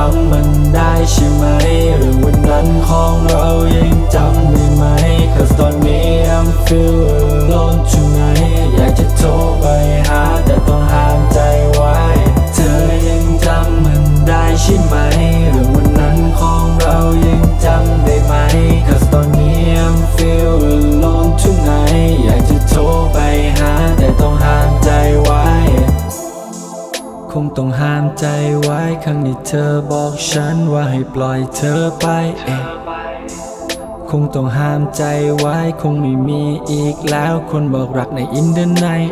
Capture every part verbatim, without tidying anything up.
ำมันได้ใช่ไหมเรื่องวันนั้นของเรายังจำได้ไหม Cause ตอนนี้ I'm feel alone tonight อยากจะโทรไปหาแต่ต้องห้ามใจไว้เธอยังจำมันได้ใช่ไหมเรื่องวันนั้นของเรายังจำได้ไหม Cause ตอนนี้ I'm feel alone tonight อยากจะโทรไปหาแต่ต้องห้ามใจไว้คงต้องห้ามใจไว้ครั้งนี้เธอบอกฉันว่าให้ปล่อยเธอไปเองคงต้องห้ามใจไว้คงไม่มีอีกแล้วคนบอกรักในอินเดอร์ไนท์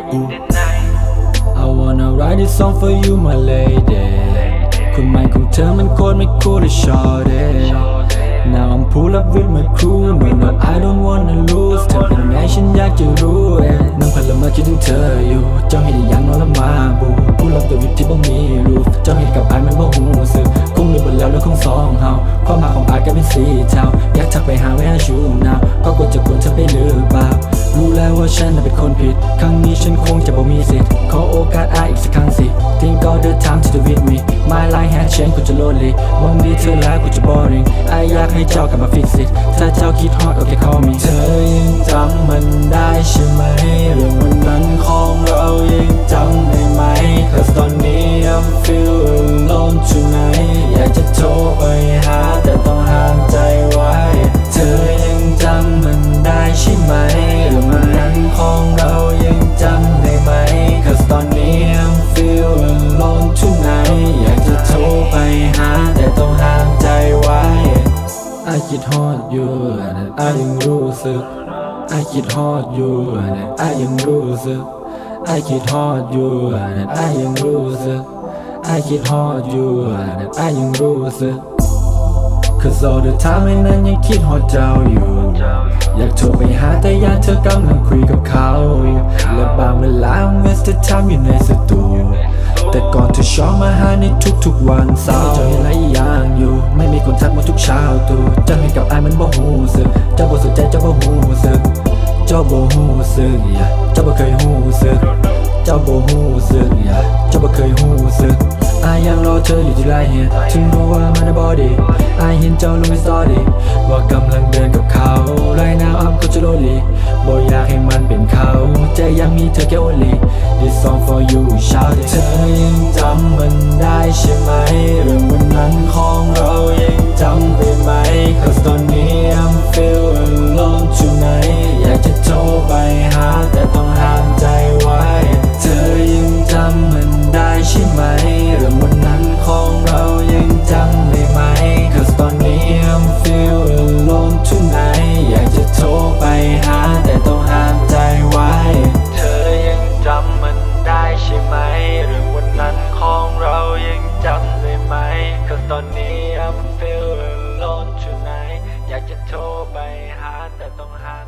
I wanna write this song for you my lady คนใหม่ของเธอมันโคตรไม่คูลเลย shorty Now I'm pull up with my crew No no I don't wanna lose เธอเป็นไงฉันอยากจะรู้เองนั่งพัดละเมอคิดถึงเธออยู่เจ้าให้ได้ยังนอนละมาบูพูดลับตัววิบที่บ่มีรูฟเจ้าให้กับอายมันบ่หูสึกคงลืมหมดแล้วเรื่องของสองเฮาความหมายของอายก็เป็นสีเทาอยากทักไปหา Where are you now ก็กลัวจะกวนเธอไปหรือเปล่ารู้แล้วว่าฉันน่ะเป็นคนผิดครั้งนี้ฉันคงจะบ่มีสิทธิ์ขอโอกาสอายอีกสักครั้งสิ Think all the time to do with me My life has changed กูจะ lonely มองดีเธอแล้วกูจะ boring อายอยากให้เจ้ากลับมา fix it ถ้าเจ้าคิดฮอตโอเค call me เธอยังจำมันได้ใช่ไหมเรื่องวันนั้นของเรายังจำได้ไหม Cause ตอนนี้ I'm feel alone tonight อยากจะโทรไปหาแต่ต้องห้ามใจไว้เธอยังจำมันได้ใช่ไหมเรื่องวันนั้นของเรายังจำได้ไหม Cause ตอนนี้ I'm feel alone tonight อยากจะโทรไปหาแต่ต้องห้ามใจไว้ไอ้คิดฮอดอยู่แต่ไอ้ยังรู้สึกไอ้คิดฮอดอยู่แต่ไอ้ยังรู้สึกไอ้คิดฮอดอยู่แต่ไอ้ยังรู้สึกไอ้คิดฮอดอยู่แต่ไอ้ยังรู้สึก Cause all the time ไอ้นั้นยังคิดฮอดเจ้าอยู่อยากโทรไปหาแต่อยากเธอกำลังคุยกับเขาและบางเวลา waste the time อยู่ในสตูแต่ก่อนเธอชอบมาหาในทุกๆวันเสาร์เจ้าเห็นหลายอย่างอยู่ไม่มีคนทักมาทุกเช้าตู่เจ้าเห็นกับอายมันบ่หูสึกเจ้าบ่สนใจเจ้าบ่หูสึกเจ้าบ่หูสึกเจ้าบ่เคยหูสึกเจ้าบ่หูสึกเจ้าบ่เคยหูสึกอายยังรอเธออยู่ที่ไรเฮียถึงรู้ว่ามันบอดี้อายเห็นเจ้าลงในสตอรี่ว่ากำลังเดินกับเขาไรนาวอัพก็จะโลลีบ่อยากให้มันเป็นเขาใจยังมีเธอแค่ only This song for you shout it เธอยังจำมันได้ใช่ไหมเรื่องวันนั้นของเรายังจำได้ไหม Cause ตอนนี้ I'm feel alone tonight อยากจะโทรไปหาแต่ต้องห้ามใจไว้เธอยังจำมันได้ใช่ไหมเรื่องวันนั้นของเรายังจำได้ไหม Cause ตอนนี้ I'm feel alone tonight อยากจะโทรไปหาแต่ต้องห้ามใจไว้เธอยังจำมันได้ใช่ไหมเรื่องวันนั้นของเรายังจำได้ไหม Cause ตอนนี้ I'm feel alone tonight อยากจะโทรไปหาแต่ต้องห้าม